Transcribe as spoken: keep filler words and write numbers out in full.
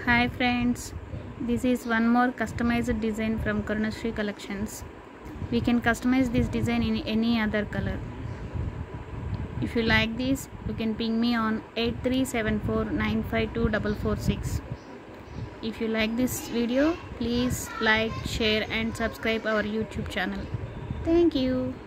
Hi friends, this is one more customized design from Karunashree Collections. We can customize this design in any other color. If you like this, you can ping me on eight three seven four nine five two four four six. If you like this video, please like, share and subscribe our YouTube channel. Thank you.